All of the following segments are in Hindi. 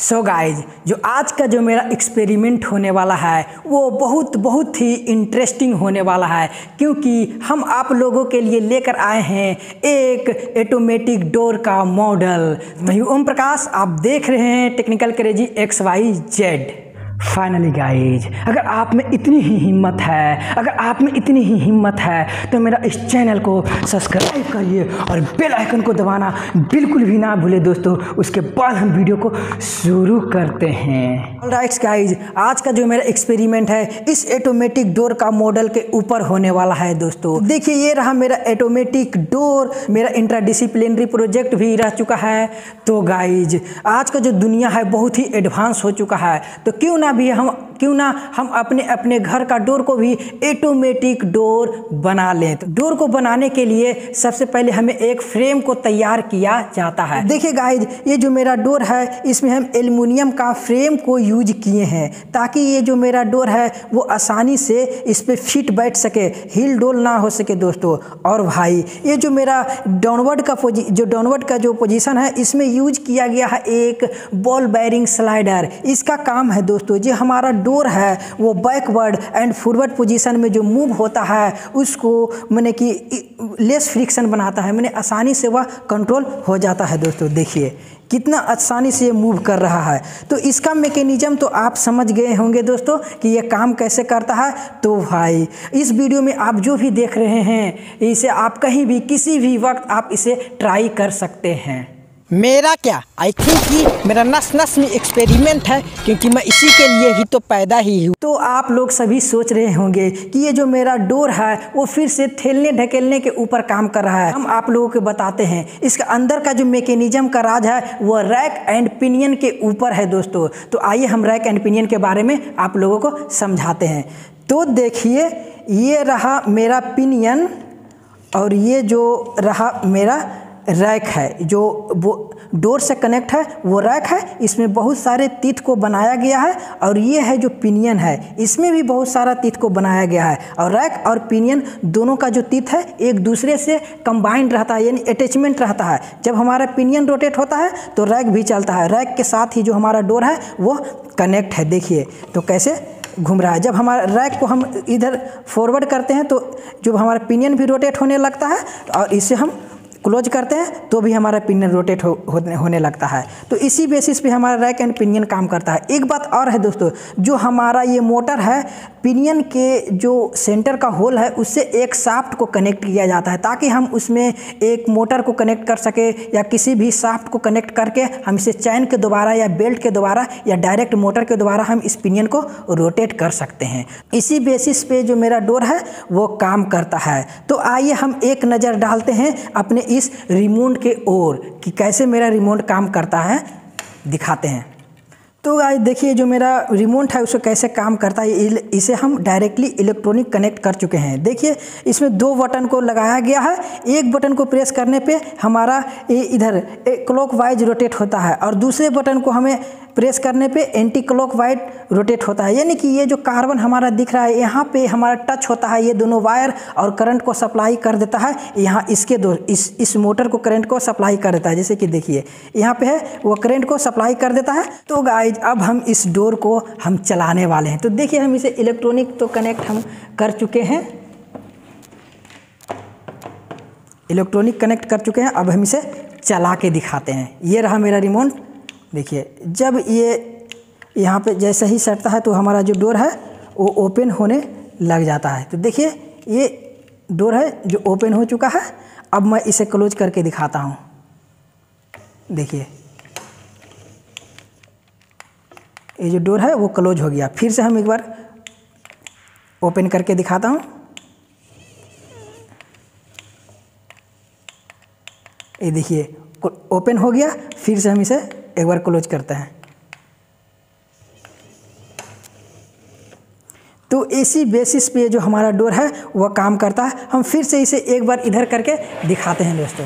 सो गाइज जो आज का जो मेरा एक्सपेरिमेंट होने वाला है वो बहुत ही इंटरेस्टिंग होने वाला है, क्योंकि हम आप लोगों के लिए लेकर आए हैं एक ऑटोमेटिक डोर का मॉडल। मैं हूं ओम प्रकाश, आप देख रहे हैं Technical Crazy XYZ। Finally guys, अगर आप में इतनी ही हिम्मत है तो मेरा इस चैनल को सब्सक्राइब करिए और बेल आइकन को दबाना बिल्कुल भी ना भूले दोस्तों। उसके बाद हम वीडियो को शुरू करते हैं। ऑलराइट गाइज, आज का जो मेरा एक्सपेरिमेंट है इस ऑटोमेटिक डोर का मॉडल के ऊपर होने वाला है दोस्तों। देखिए ये रहा मेरा ऑटोमेटिक डोर, मेरा इंटरडिसिप्लिनरी प्रोजेक्ट भी रह चुका है। तो गाइज आज का जो दुनिया है बहुत ही एडवांस हो चुका है, तो क्यों ना हम अपने घर का डोर को भी ऑटोमेटिक डोर बना लें। तो डोर को बनाने के लिए सबसे पहले हमें एक फ्रेम को तैयार किया जाता है। देखिए गाइज, ये जो मेरा डोर है इसमें हम एल्युमिनियम का फ्रेम को यूज किए हैं ताकि ये जो मेरा डोर है वो आसानी से इस पे फिट बैठ सके, हिल डोल ना हो सके दोस्तों। और भाई ये जो मेरा डाउनवर्ड का जो पोजीशन है इसमें यूज किया गया है एक बॉल बेयरिंग स्लाइडर। इसका काम है दोस्तों, जो हमारा डोर है वो बैकवर्ड एंड फॉरवर्ड पोजीशन में जो मूव होता है उसको मैंने कि लेस फ्रिक्शन बनाता है, मैंने आसानी से वह कंट्रोल हो जाता है दोस्तों। देखिए कितना आसानी से ये मूव कर रहा है। तो इसका मैकेनिज्म तो आप समझ गए होंगे दोस्तों कि ये काम कैसे करता है। तो भाई इस वीडियो में आप जो भी देख रहे हैं इसे आप कहीं भी किसी भी वक्त आप इसे ट्राई कर सकते हैं। मेरा क्या, आई थिंक कि मेरा नस नस में एक्सपेरिमेंट है, क्योंकि मैं इसी के लिए ही तो पैदा ही हूँ। तो आप लोग सभी सोच रहे होंगे कि ये जो मेरा डोर है वो फिर से ठेलने ढकेलने के ऊपर काम कर रहा है। हम आप लोगों को बताते हैं इसका अंदर का जो मैकेनिज्म का राज है वो रैक एंड पिनियन के ऊपर है दोस्तों। तो आइए हम रैक एंड पिनियन के बारे में आप लोगों को समझाते हैं। तो देखिए ये रहा मेरा पिनियन और ये जो रहा मेरा रैक है, जो वो डोर से कनेक्ट है वो रैक है। इसमें बहुत सारे तीत को बनाया गया है और ये है जो पिनियन है इसमें भी बहुत सारा तीत को बनाया गया है। और रैक और पिनियन दोनों का जो तीत है एक दूसरे से कंबाइंड रहता है, यानी अटैचमेंट रहता है। जब हमारा पिनियन रोटेट होता है तो रैक भी चलता है, रैक के साथ ही जो हमारा डोर है वो कनेक्ट है। देखिए तो कैसे घूम रहा है। जब हमारा रैक को हम इधर फॉरवर्ड करते हैं तो जो हमारा पिनियन भी रोटेट होने लगता है और इसे हम क्लोज करते हैं तो भी हमारा पिनियन रोटेट होने लगता है। तो इसी बेसिस पे हमारा रैक एंड पिनियन काम करता है। एक बात और है दोस्तों, जो हमारा ये मोटर है पिनियन के जो सेंटर का होल है उससे एक शाफ्ट को कनेक्ट किया जाता है ताकि हम उसमें एक मोटर को कनेक्ट कर सके या किसी भी शाफ्ट को कनेक्ट करके हम इसे चैन के द्वारा या बेल्ट के द्वारा या डायरेक्ट मोटर के द्वारा हम इस पिनियन को रोटेट कर सकते हैं। इसी बेसिस पे जो मेरा डोर है वो काम करता है। तो आइए हम एक नज़र डालते हैं अपने इस रिमोट के ओर कि कैसे मेरा रिमोट काम करता है, दिखाते हैं। तो गाइस देखिए जो मेरा रिमोट है उसको कैसे काम करता है। इसे हम डायरेक्टली इलेक्ट्रॉनिक कनेक्ट कर चुके हैं। देखिए इसमें दो बटन को लगाया गया है। एक बटन को प्रेस करने पे हमारा इधर क्लॉकवाइज रोटेट होता है और दूसरे बटन को हमें प्रेस करने पे एंटी क्लॉकवाइज रोटेट होता है। यानी कि ये जो कार्बन हमारा दिख रहा है यहाँ पे हमारा टच होता है, ये दोनों वायर और करंट को सप्लाई कर देता है। यहाँ इसके इस मोटर को करंट को सप्लाई कर देता है। जैसे कि देखिए यहाँ पे है वो करंट को सप्लाई कर देता है। तो गाइज अब हम इस डोर को हम चलाने वाले हैं। तो देखिए हम इसे इलेक्ट्रॉनिक तो कनेक्ट हम कर चुके हैं, इलेक्ट्रॉनिक कनेक्ट कर चुके हैं। अब हम इसे चला के दिखाते हैं। ये रहा मेरा रिमोट। देखिए जब ये यहाँ पे जैसे ही सटता है तो हमारा जो डोर है वो ओपन होने लग जाता है। तो देखिए ये डोर है जो ओपन हो चुका है। अब मैं इसे क्लोज करके दिखाता हूँ। देखिए ये जो डोर है वो क्लोज हो गया। फिर से हम एक बार ओपन करके दिखाता हूँ। ये देखिए ओपन हो गया। फिर से हम इसे एक बार क्लोज करते हैं। तो इसी बेसिस पे जो हमारा डोर है वह काम करता है। हम फिर से इसे एक बार इधर करके दिखाते हैं दोस्तों।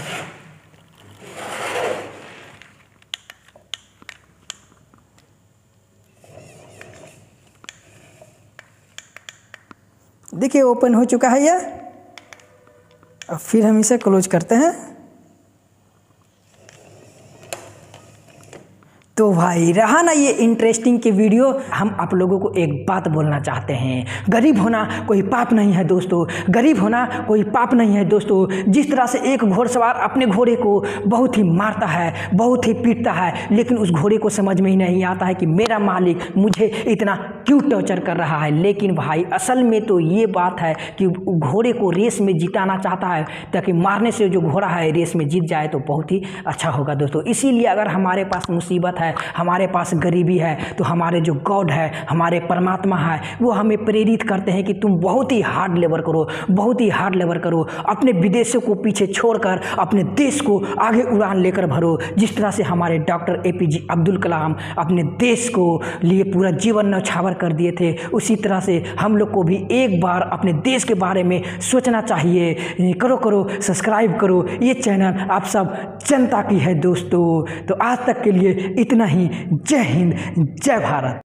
देखिए ओपन हो चुका है ये। अब फिर हम इसे क्लोज करते हैं। तो भाई रहा ना ये इंटरेस्टिंग की वीडियो, हम आप लोगों को एक बात बोलना चाहते हैं। गरीब होना कोई पाप नहीं है दोस्तों, गरीब होना कोई पाप नहीं है दोस्तों। जिस तरह से एक घोड़सवार अपने घोड़े को बहुत ही मारता है, बहुत ही पीटता है, लेकिन उस घोड़े को समझ में ही नहीं आता है कि मेरा मालिक मुझे इतना क्यों टॉर्चर कर रहा है। लेकिन भाई असल में तो ये बात है कि घोड़े को रेस में जिताना चाहता है, ताकि मारने से जो घोड़ा है रेस में जीत जाए तो बहुत ही अच्छा होगा दोस्तों। इसीलिए अगर हमारे पास मुसीबत है, हमारे पास गरीबी है, तो हमारे जो गॉड है, हमारे परमात्मा है, वो हमें प्रेरित करते हैं कि तुम बहुत ही हार्ड लेबर करो, बहुत ही हार्ड लेबर करो, अपने विदेशों को पीछे छोड़कर अपने देश को आगे उड़ान लेकर भरो। जिस तरह से हमारे डॉक्टर APJ अब्दुल कलाम अपने देश को लिए पूरा जीवन न्यौछावर कर दिए थे, उसी तरह से हम लोग को भी एक बार अपने देश के बारे में सोचना चाहिए। करो सब्सक्राइब करो, ये चैनल आप सब जनता की है दोस्तों। तो आज तक के लिए इतना ही। जय हिंद, जय भारत।